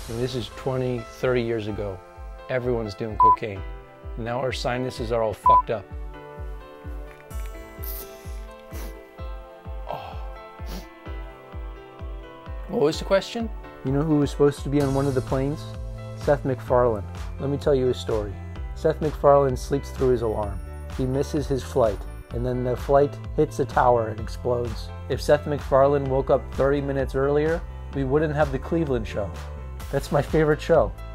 And this is 20, 30 years ago. Everyone's doing cocaine. Now our sinuses are all fucked up. Oh. What was the question? You know who was supposed to be on one of the planes? Seth MacFarlane. Let me tell you a story. Seth MacFarlane sleeps through his alarm. He misses his flight, and then the flight hits a tower and explodes. If Seth MacFarlane woke up 30 minutes earlier, we wouldn't have the Cleveland show. That's my favorite show.